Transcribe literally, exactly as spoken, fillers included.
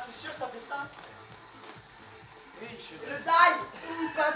c'est sûr, ça fait ça. Oui, je Et le sais. die. Pas